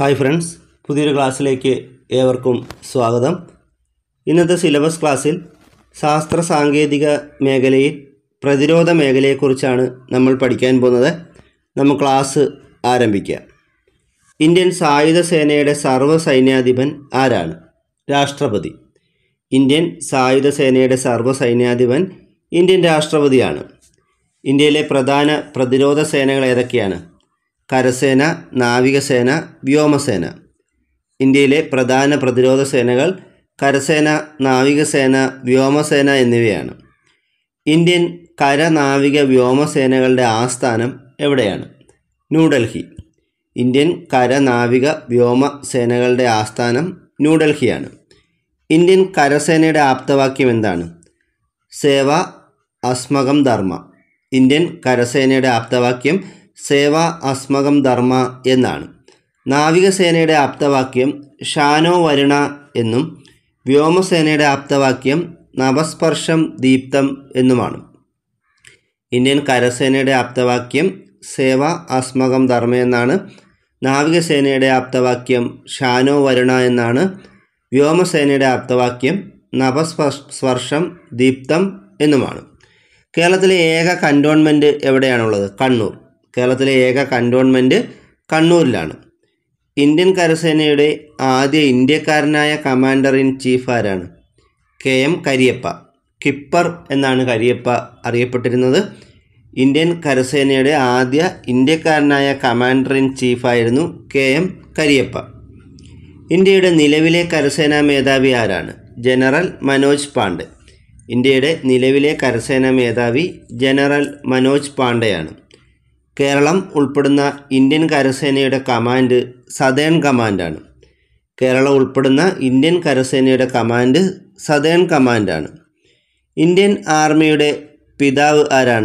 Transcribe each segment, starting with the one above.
Hi friends, പുതിയൊരു ക്ലാസ്സിലേക്ക് ഏവർക്കും സ്വാഗതം. ഇന്നത്തെ സിലബസ് ക്ലാസ്സിൽ ശാസ്ത്ര സാങ്കേതിക മേഖലയിൽ പ്രതിരോധ മേഖലയെക്കുറിച്ചാണ് നമ്മൾ പഠിക്കാൻ പോകുന്നത്. നമ്മൾ ക്ലാസ് ആരംഭിക്കാം. ഇന്ത്യൻ സായുധ സേനയുടെ സർവ്വസൈന്യാധിപൻ ആരാണ്? രാഷ്ട്രപതി. ഇന്ത്യൻ സായുധ സേനയുടെ സർവ്വസൈന്യാധിപൻ ഇന്ത്യൻ രാഷ്ട്രപതിയാണ്. ഇന്ത്യയിലെ പ്രധാന പ്രതിരോധ സേനകൾ ഏതൊക്കെയാണ്? കരസേന, നാവികസേന, വ്യോമസേന. ഇന്ത്യയിലെ പ്രധാന പ്രതിരോധ സേനകൾ കരസേന, നാവികസേന, വ്യോമസേന എന്നിവയാണ്. ഇന്ത്യൻ കര, നാവിക, വ്യോമസേനകളുടെ ആസ്ഥാനം എവിടെയാണ്? ന്യൂഡൽഹി. ഇന്ത്യൻ കര, നാവിക, വ്യോമസേനകളുടെ ആസ്ഥാനം ന്യൂഡൽഹിയാണ്. ഇന്ത്യൻ കരസേനയുടെ ആപ്തവാക്യം എന്താണ്? സേവ അസ്മകം ധർമ്മ. ഇന്ത്യൻ കരസേനയുടെ ആപ്തവാക്യം സേവ അസ്മകം ധർമ്മ എന്നാണ്. നാവികസേനയുടെ ആപ്തവാക്യം ഷാനോ വരുണ എന്നും വ്യോമസേനയുടെ ആപ്തവാക്യം നഭസ്പർശം ദീപ്തം എന്നുമാണ്. ഇന്ത്യൻ കരസേനയുടെ ആപ്തവാക്യം സേവ അസ്മകം ധർമ്മ എന്നാണ്. നാവികസേനയുടെ ആപ്തവാക്യം ഷാനോ വരുണ എന്നാണ്. വ്യോമസേനയുടെ ആപ്തവാക്യം നഭസ്പർശം ദീപ്തം എന്നുമാണ്. കേരളത്തിലെ ഏക കൻ്റോൺമെൻറ്റ് എവിടെയാണുള്ളത്? കണ്ണൂർ. കേരളത്തിലെ ഏക കൻ്റോൺമെൻറ്റ് കണ്ണൂരിലാണ്. ഇന്ത്യൻ കരസേനയുടെ ആദ്യ ഇന്ത്യക്കാരനായ കമാൻഡർ ഇൻ ചീഫ് ആരാണ്? KM കരിയപ്പ. കിപ്പർ എന്നാണ് കരിയപ്പ അറിയപ്പെട്ടിരുന്നത്. ഇന്ത്യൻ കരസേനയുടെ ആദ്യ ഇന്ത്യക്കാരനായ കമാൻഡർ ഇൻ ചീഫായിരുന്നു KM കരിയപ്പ. ഇന്ത്യയുടെ നിലവിലെ കരസേനാ മേധാവി ആരാണ്? ജനറൽ മനോജ് പാണ്ഡെ. ഇന്ത്യയുടെ നിലവിലെ കരസേനാ മേധാവി ജനറൽ മനോജ് പാണ്ഡെയാണ്. കേരളം ഉൾപ്പെടുന്ന ഇന്ത്യൻ കരസേനയുടെ കമാൻഡ് സതേൺ കമാൻഡാണ്. കേരളം ഉൾപ്പെടുന്ന ഇന്ത്യൻ കരസേനയുടെ കമാൻഡ് സതേൺ കമാൻഡാണ്. ഇന്ത്യൻ ആർമിയുടെ പിതാവ് ആരാണ്?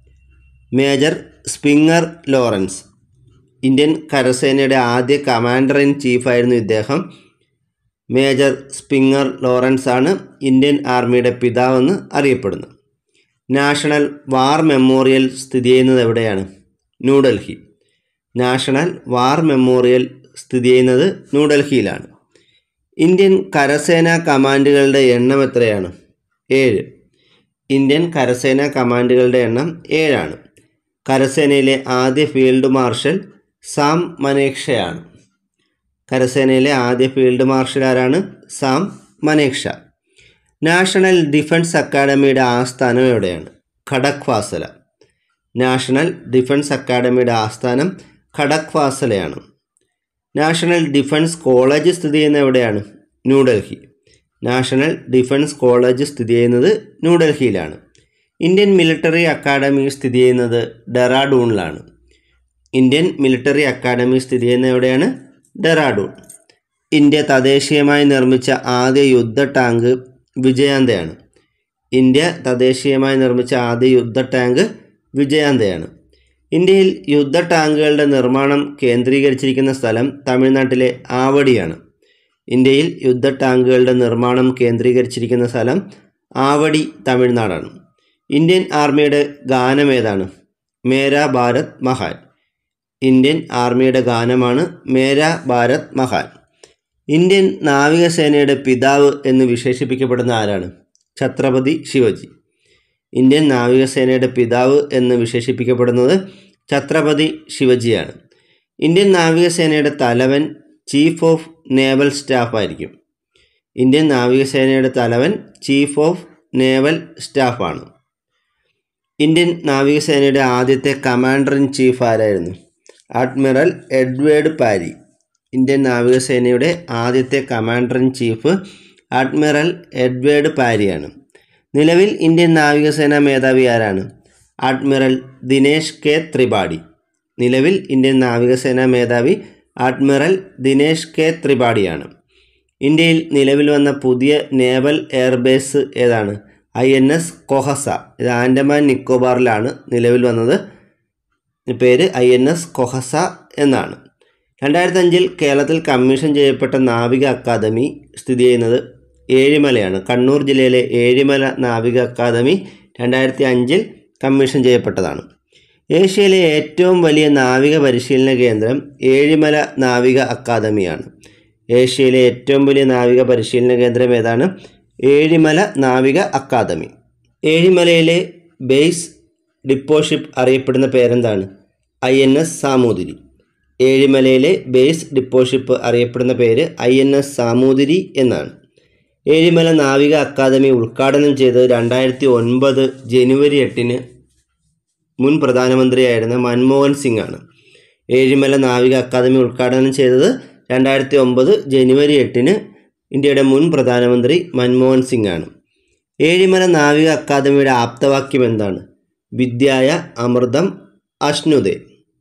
Major Stringer Lawrence. ഇന്ത്യൻ കരസേനയുടെ ആദ്യ കമാൻഡർ ഇൻ ചീഫായിരുന്നു ഇദ്ദേഹം. മേജർ സ്പിംഗർ ലോറൻസ് ആണ് ഇന്ത്യൻ ആർമിയുടെ പിതാവെന്ന് അറിയപ്പെടുന്നത്. നാഷണൽ വാർ മെമ്മോറിയൽ സ്ഥിതി ചെയ്യുന്നത് എവിടെയാണ്? ന്യൂഡൽഹി. നാഷണൽ വാർ മെമ്മോറിയൽ സ്ഥിതി ചെയ്യുന്നത് ന്യൂഡൽഹിയിലാണ്. ഇന്ത്യൻ കരസേനാ കമാൻഡുകളുടെ എണ്ണം എത്രയാണ്? 7. ഇന്ത്യൻ കരസേനാ കമാൻഡുകളുടെ എണ്ണം 7 ആണ്. കരസേനയിലെ ആദ്യ ഫീൽഡ് മാർഷൽ സാം മനേക്ഷയാണ്. കരസേനയിലെ ആദ്യ ഫീൽഡ് മാർഷൽ ആരാണ്? സാം മനേക്ഷ. നാഷണൽ ഡിഫൻസ് അക്കാഡമിയുടെ ആസ്ഥാനം എവിടെയാണ്? ഖടക്വാസല. നാഷണൽ ഡിഫൻസ് അക്കാഡമിയുടെ ആസ്ഥാനം ഖടക്വാസലയാണ്. നാഷണൽ ഡിഫൻസ് കോളേജ് സ്ഥിതി ചെയ്യുന്നത് എവിടെയാണ്? ന്യൂഡൽഹി. നാഷണൽ ഡിഫൻസ് കോളേജ് സ്ഥിതി ചെയ്യുന്നത് ന്യൂഡൽഹിയിലാണ്. ഇന്ത്യൻ മിലിറ്ററി അക്കാഡമി സ്ഥിതി ചെയ്യുന്നത് ഡെറാഡൂണിലാണ്. ഇന്ത്യൻ മിലിറ്ററി അക്കാഡമി സ്ഥിതി ചെയ്യുന്നത് എവിടെയാണ്? ഡെറാഡൂൺ. ഇന്ത്യ തദ്ദേശീയമായി നിർമ്മിച്ച ആദ്യ യുദ്ധ ടാങ്ക് വിജയാന്തയാണ്. ഇന്ത്യ തദ്ദേശീയമായി നിർമ്മിച്ച ആദ്യ യുദ്ധ ടാങ്ക് വിജയാന്തയാണ്. ഇന്ത്യയിൽ യുദ്ധ ടാങ്കുകളുടെ നിർമ്മാണം കേന്ദ്രീകരിച്ചിരിക്കുന്ന സ്ഥലം തമിഴ്നാട്ടിലെ ആവടിയാണ്. ഇന്ത്യയിൽ യുദ്ധ ടാങ്കുകളുടെ നിർമ്മാണം കേന്ദ്രീകരിച്ചിരിക്കുന്ന സ്ഥലം ആവടി, തമിഴ്നാടാണ്. ഇന്ത്യൻ ആർമിയുടെ ഗാനം ഏതാണ്? മേരാ ഭാരത് മഹാൻ. ഇന്ത്യൻ ആർമിയുടെ ഗാനമാണ് മേരാ ഭാരത് മഹാൻ. ഇന്ത്യൻ നാവികസേനയുടെ പിതാവ് എന്ന് വിശേഷിപ്പിക്കപ്പെടുന്ന ആരാണ്? ഛത്രപതി ശിവജി. ഇന്ത്യൻ നാവികസേനയുടെ പിതാവ് എന്ന് വിശേഷിപ്പിക്കപ്പെടുന്നത് ഛത്രപതി ശിവജിയാണ്. ഇന്ത്യൻ നാവികസേനയുടെ തലവൻ ചീഫ് ഓഫ് നേവൽ സ്റ്റാഫ് ആയിരിക്കും. ഇന്ത്യൻ നാവികസേനയുടെ തലവൻ ചീഫ് ഓഫ് നേവൽ സ്റ്റാഫാണ്. ഇന്ത്യൻ നാവികസേനയുടെ ആദ്യത്തെ കമാൻഡർ ഇൻ ചീഫ് ആരായിരുന്നു? Admiral Edward Parry. ഇന്ത്യൻ നാവികസേനയുടെ ആദ്യത്തെ commander in chief admiral Edward പാരിയാണ്. നിലവിൽ ഇന്ത്യൻ നാവികസേനാ മേധാവി ആരാണ്? Admiral Dinesh K Tripathi. നിലവിൽ ഇന്ത്യൻ നാവികസേനാ മേധാവി അഡ്മിറൽ ദിനേശ് കെ ത്രിപാഠിയാണ്. ഇന്ത്യയിൽ നിലവിൽ വന്ന പുതിയ നേവൽ എയർബേസ് ഏതാണ്? INS കൊഹസ. ഇത് ആൻഡമാൻ നിക്കോബാറിലാണ് നിലവിൽ വന്നത്. പേര് INS കൊഹസ എന്നാണ്. 2005 കേരളത്തിൽ കമ്മീഷൻ ചെയ്യപ്പെട്ട നാവിക അക്കാദമി സ്ഥിതി ചെയ്യുന്നത് ഏഴിമലയാണ്. കണ്ണൂർ ജില്ലയിലെ ഏഴിമല നാവിക അക്കാദമി 2005 കമ്മീഷൻ ചെയ്യപ്പെട്ടതാണ്. ഏഷ്യയിലെ ഏറ്റവും വലിയ നാവിക പരിശീലന കേന്ദ്രം ഏഴിമല നാവിക അക്കാദമിയാണ്. ഏഷ്യയിലെ ഏറ്റവും വലിയ നാവിക പരിശീലന കേന്ദ്രം ഏതാണ്? ഏഴിമല നാവിക അക്കാദമി. ഏഴിമലയിലെ ബേസ് ഡിപ്പോഷിപ്പ് അറിയപ്പെടുന്ന പേരെന്താണ്? INS സാമൂതിരി. ഏഴിമലയിലെ ബേസ് ഡിപ്പോഷിപ്പ് അറിയപ്പെടുന്ന പേര് INS സാമൂതിരി എന്നാണ്. ഏഴിമല നാവിക അക്കാദമി ഉദ്ഘാടനം ചെയ്തത് 2009 ജനുവരി 8 മുൻ പ്രധാനമന്ത്രിയായിരുന്ന മൻമോഹൻ സിംഗ് ആണ്. ഏഴിമല നാവിക അക്കാദമി ഉദ്ഘാടനം ചെയ്തത് 2009 ജനുവരി 8 ഇന്ത്യയുടെ മുൻ പ്രധാനമന്ത്രി മൻമോഹൻ സിംഗ് ആണ്. ഏഴിമല നാവിക അക്കാദമിയുടെ ആപ്തവാക്യം എന്താണ്? വിദ്യായ അമൃതം അശ്നുതേ.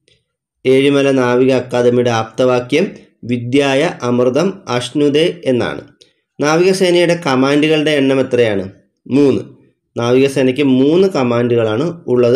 ഏഴിമല നാവിക അക്കാദമിയുടെ ആപ്തവാക്യം വിദ്യായ അമൃതം അശ്നുതേ എന്നാണ്. നാവികസേനയുടെ കമാൻഡുകളുടെ എണ്ണം എത്രയാണ്? 3. നാവികസേനയ്ക്ക് 3 കമാൻഡുകളാണ് ഉള്ളത്.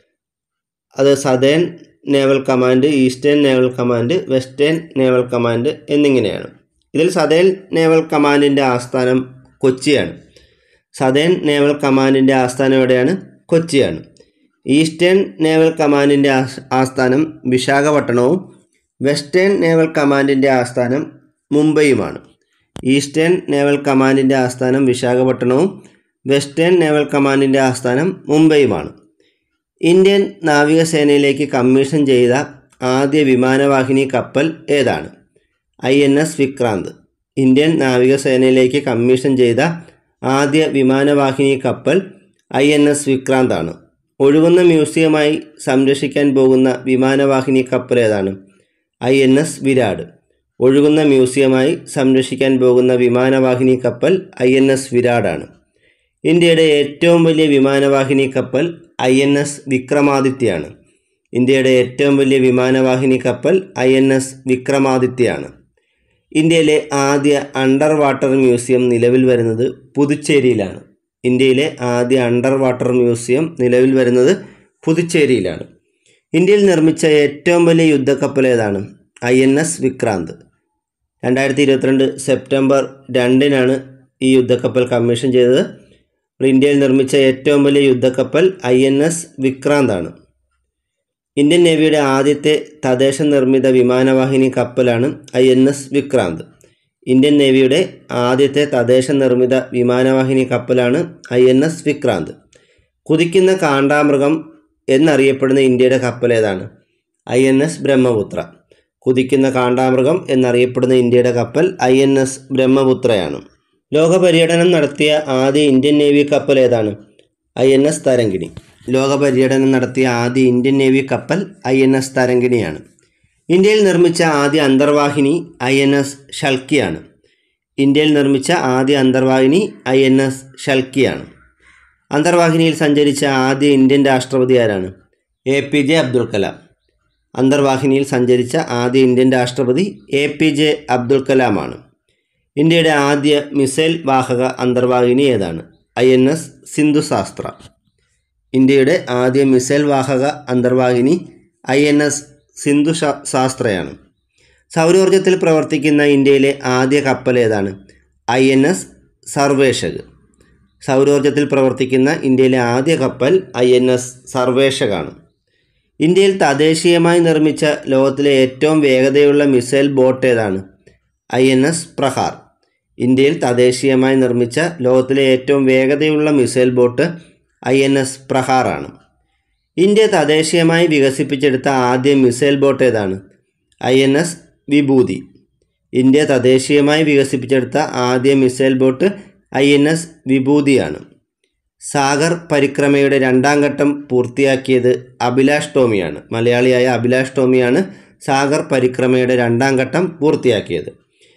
അത് southern naval command, eastern naval command, western naval command എന്നിങ്ങനെയാണ്. ഇതിൽ സദേൺ നേവൽ കമാൻഡിൻ്റെ ആസ്ഥാനം കൊച്ചിയാണ്. സദേൺ നേവൽ കമാൻഡിൻ്റെ ആസ്ഥാനം എവിടെയാണ്? കൊച്ചിയാണ്. ഈസ്റ്റേൺ നേവൽ കമാൻഡിൻ്റെ ആസ്ഥാനം വിശാഖപട്ടണവും വെസ്റ്റേൺ നേവൽ കമാൻഡിൻ്റെ ആസ്ഥാനം മുംബൈയുമാണ്. ഈസ്റ്റേൺ നേവൽ കമാൻഡിൻ്റെ ആസ്ഥാനം വിശാഖപട്ടണവും വെസ്റ്റേൺ നേവൽ കമാൻഡിൻ്റെ ആസ്ഥാനം മുംബൈയുമാണ്. ഇന്ത്യൻ നാവികസേനയിലേക്ക് കമ്മീഷൻ ചെയ്ത ആദ്യ വിമാനവാഹിനി കപ്പൽ ഏതാണ്? INS വിക്രാന്ത്. ഇന്ത്യൻ നാവികസേനയിലേക്ക് കമ്മീഷൻ ചെയ്ത ആദ്യ വിമാനവാഹിനി കപ്പൽ INS വിക്രാന്താണ്. ഒഴുകുന്ന മ്യൂസിയമായി സംരക്ഷിക്കാൻ പോകുന്ന വിമാനവാഹിനി കപ്പൽ ഏതാണ്? INS വിരാട്. ഒഴുകുന്ന മ്യൂസിയമായി സംരക്ഷിക്കാൻ പോകുന്ന വിമാനവാഹിനി കപ്പൽ INS വിരാടാണ്. ഇന്ത്യയുടെ ഏറ്റവും വലിയ വിമാനവാഹിനി കപ്പൽ INS വിക്രമാദിത്യയാണ്. ഇന്ത്യയുടെ ഏറ്റവും വലിയ വിമാനവാഹിനി കപ്പൽ INS വിക്രമാദിത്യയാണ്. ഇന്ത്യയിലെ ആദ്യ അണ്ടർ വാട്ടർ മ്യൂസിയം നിലവിൽ വരുന്നത് പുതുച്ചേരിയിലാണ്. ഇന്ത്യയിലെ ആദ്യ അണ്ടർ വാട്ടർ മ്യൂസിയം നിലവിൽ വരുന്നത് പുതുച്ചേരിയിലാണ്. ഇന്ത്യയിൽ നിർമ്മിച്ച ഏറ്റവും വലിയ യുദ്ധക്കപ്പൽ ഏതാണ്? INS വിക്രാന്ത്. 2022 സെപ്റ്റംബർ 2 ഈ യുദ്ധക്കപ്പൽ കമ്മീഷൻ ചെയ്തത്. ഇന്ത്യയിൽ നിർമ്മിച്ച ഏറ്റവും വലിയ യുദ്ധക്കപ്പൽ INS വിക്രാന്താണ്. ഇന്ത്യൻ നേവിയുടെ ആദ്യത്തെ തദ്ദേശ നിർമ്മിത വിമാനവാഹിനി കപ്പലാണ് INS വിക്രാന്ത്. ഇന്ത്യൻ നേവിയുടെ ആദ്യത്തെ തദ്ദേശ നിർമ്മിത വിമാനവാഹിനി കപ്പലാണ് INS വിക്രാന്ത്. കുതിക്കുന്ന കാണ്ടാമൃഗം എന്നറിയപ്പെടുന്ന ഇന്ത്യയുടെ കപ്പൽ ഏതാണ്? INS ബ്രഹ്മപുത്ര. കുതിക്കുന്ന കാണ്ടാമൃഗം എന്നറിയപ്പെടുന്ന ഇന്ത്യയുടെ കപ്പൽ INS ബ്രഹ്മപുത്രയാണ്. ലോക പര്യടനം നടത്തിയ ആദ്യ ഇന്ത്യൻ നേവി കപ്പൽ ഏതാണ്? INS തരങ്കിണി. ലോക പര്യടനം നടത്തിയ ആദ്യ ഇന്ത്യൻ നേവി കപ്പൽ INS തരങ്കിണിയാണ്. ഇന്ത്യയിൽ നിർമ്മിച്ച ആദ്യ അന്തർവാഹിനി INS ഷൽക്കിയാണ്. ഇന്ത്യയിൽ നിർമ്മിച്ച ആദ്യ അന്തർവാഹിനി INS ഷൽക്കിയാണ്. അന്തർവാഹിനിയിൽ സഞ്ചരിച്ച ആദ്യ ഇന്ത്യൻ രാഷ്ട്രപതി ആരാണ്? APJ അബ്ദുൽ കലാം. അന്തർവാഹിനിയിൽ സഞ്ചരിച്ച ആദ്യ ഇന്ത്യൻ രാഷ്ട്രപതി APJ അബ്ദുൽ കലാമാണ്. ഇന്ത്യയുടെ ആദ്യ മിസൈൽ വാഹക അന്തർവാഹിനി ഏതാണ്? INS സിന്ധുശാസ്ത്ര. ഇന്ത്യയുടെ ആദ്യ മിസൈൽ വാഹക അന്തർവാഹിനി INS സിന്ധുശാസ്ത്രയാണ്. സൗരോർജ്ജത്തിൽ പ്രവർത്തിക്കുന്ന ഇന്ത്യയിലെ ആദ്യ കപ്പൽ ഏതാണ്? INS സർവേഷക്. സൗരോർജ്ജത്തിൽ പ്രവർത്തിക്കുന്ന ഇന്ത്യയിലെ ആദ്യ കപ്പൽ INS സർവേഷകാണ്. ഇന്ത്യയിൽ തദ്ദേശീയമായി നിർമ്മിച്ച ലോകത്തിലെ ഏറ്റവും വേഗതയുള്ള മിസൈൽ ബോട്ട് ഏതാണ്? INS പ്രഹാർ. ഇന്ത്യയിൽ തദ്ദേശീയമായി നിർമ്മിച്ച ലോകത്തിലെ ഏറ്റവും വേഗതയുള്ള മിസൈൽ ബോട്ട് INS പ്രഹാറാണ്. ഇന്ത്യ തദ്ദേശീയമായി വികസിപ്പിച്ചെടുത്ത ആദ്യ മിസൈൽ ബോട്ട് ഏതാണ്? INS വിഭൂതി. ഇന്ത്യ തദ്ദേശീയമായി വികസിപ്പിച്ചെടുത്ത ആദ്യ മിസൈൽ ബോട്ട് INS വിഭൂതിയാണ്. സാഗർ പരിക്രമയുടെ 2ാം ഘട്ടം പൂർത്തിയാക്കിയത് അഭിലാഷ് ടോമിയാണ്. മലയാളിയായ അഭിലാഷ് ടോമിയാണ് സാഗർ പരിക്രമയുടെ 2ാം ഘട്ടം പൂർത്തിയാക്കിയത്.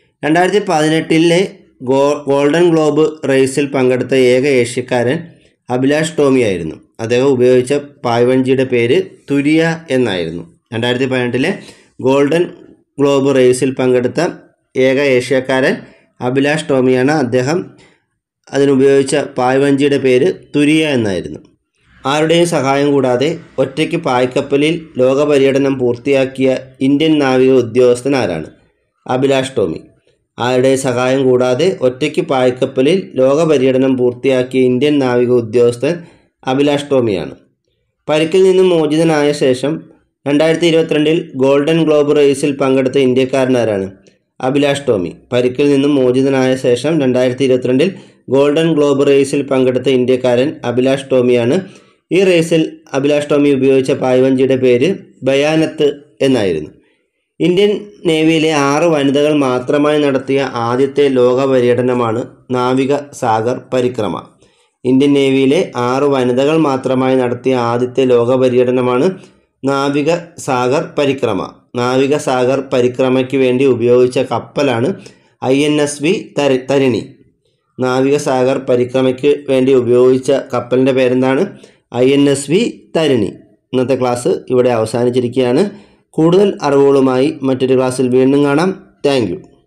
2018 ഗോൾഡൻ ഗ്ലോബ് റേസിൽ പങ്കെടുത്ത ഏക ഏഷ്യക്കാരൻ അഭിലാഷ് ടോമിയായിരുന്നു. അദ്ദേഹം ഉപയോഗിച്ച പായ്വഞ്ചിയുടെ പേര് തുരിയ എന്നായിരുന്നു. 2018 ഗോൾഡൻ ഗ്ലോബ് റേസിൽ പങ്കെടുത്ത ഏക ഏഷ്യക്കാരൻ അഭിലാഷ് ടോമിയാണ്. അദ്ദേഹം അതിനുപയോഗിച്ച പായ്വഞ്ചിയുടെ പേര് തുരിയ എന്നായിരുന്നു. ആരുടെയും സഹായം കൂടാതെ ഒറ്റയ്ക്ക് പായ്ക്കപ്പലിൽ ലോക പര്യടനം പൂർത്തിയാക്കിയ ഇന്ത്യൻ നാവിക ഉദ്യോഗസ്ഥൻ ആരാണ്? അഭിലാഷ് ടോമി. ആരുടെയും സഹായം കൂടാതെ ഒറ്റയ്ക്ക് പായ്ക്കപ്പലിൽ ലോക പര്യടനം പൂർത്തിയാക്കിയ ഇന്ത്യൻ നാവിക ഉദ്യോഗസ്ഥൻ അഭിലാഷ് ടോമിയാണ്. പരിക്കിൽ നിന്നും മോചിതനായ ശേഷം 2022 ഗോൾഡൻ ഗ്ലോബ് റേസിൽ പങ്കെടുത്ത ഇന്ത്യക്കാരനാരാണ്? അഭിലാഷ് ടോമി. പരിക്കിൽ നിന്നും മോചിതനായ ശേഷം 2022 ഗോൾഡൻ ഗ്ലോബ് റേസിൽ പങ്കെടുത്ത ഇന്ത്യക്കാരൻ അഭിലാഷ് ടോമിയാണ്. ഈ റേസിൽ അഭിലാഷ് ടോമി ഉപയോഗിച്ച പായ്വഞ്ചിയുടെ പേര് ബയാനത്ത് എന്നായിരുന്നു. ഇന്ത്യൻ നേവിയിലെ 6 വനിതകൾ മാത്രമായി നടത്തിയ ആദ്യത്തെ ലോക പര്യടനമാണ് നാവിക സാഗർ പരിക്രമ. ഇന്ത്യൻ നേവിയിലെ 6 വനിതകൾ മാത്രമായി നടത്തിയ ആദ്യത്തെ ലോക പര്യടനമാണ് നാവിക സാഗർ പരിക്രമ. നാവിക സാഗർ പരിക്രമയ്ക്ക് വേണ്ടി ഉപയോഗിച്ച കപ്പലാണ് INSV തരിണി. നാവിക സാഗർ പരിക്രമയ്ക്ക് വേണ്ടി ഉപയോഗിച്ച കപ്പലിൻ്റെ പേരെന്താണ്? INSV തരിണി. ഇന്നത്തെ ക്ലാസ് ഇവിടെ അവസാനിച്ചിരിക്കുകയാണ്. കൂടുതൽ അറിവുകളുമായി മറ്റൊരു ക്ലാസ്സിൽ വീണ്ടും കാണാം. Thank U.